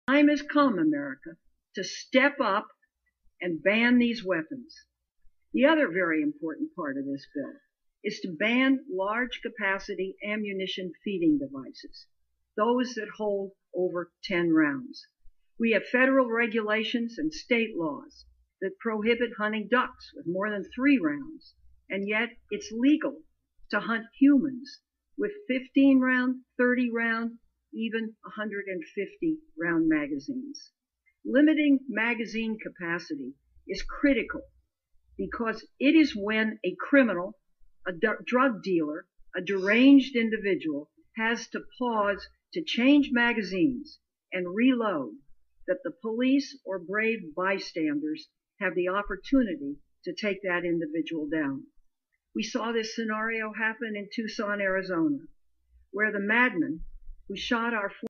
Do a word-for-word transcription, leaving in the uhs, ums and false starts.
Time has come, America, to step up and ban these weapons. The other very important part of this bill is to ban large capacity ammunition feeding devices, those that hold over ten rounds. We have federal regulations and state laws that prohibit hunting ducks with more than three rounds, and yet it's legal to hunt humans with fifteen round, thirty round, even one hundred fifty round magazines. Limiting magazine capacity is critical because it is when a criminal, a drug dealer, a deranged individual has to pause to change magazines and reload that the police or brave bystanders have the opportunity to take that individual down. We saw this scenario happen in Tucson, Arizona, where the madman who shot our